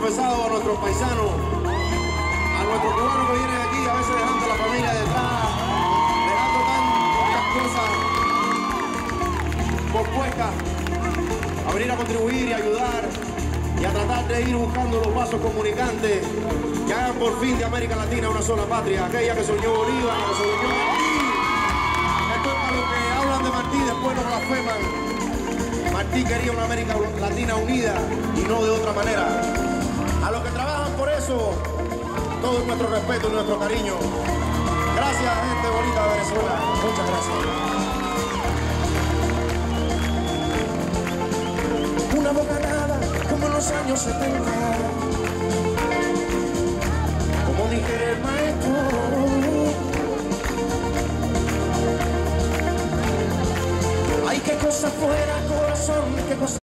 confesado a nuestros paisanos, a nuestros cubanos que vienen aquí, a veces dejando a la familia detrás, dejando tantas cosas pospuestas, a venir a contribuir y ayudar y a tratar de ir buscando los vasos comunicantes que hagan por fin de América Latina una sola patria, aquella que soñó Bolívar, que soñó Martí. Esto es para los que hablan de Martí y después lo blasfeman. Martí quería una América Latina unida y no de otra manera. A los que trabajan por eso, todo nuestro respeto y nuestro cariño. Gracias, gente bonita de Venezuela. Muchas gracias. Una bocanada como en los años 70, como dijera el maestro. Ay, qué cosa fuera, corazón, qué cosa.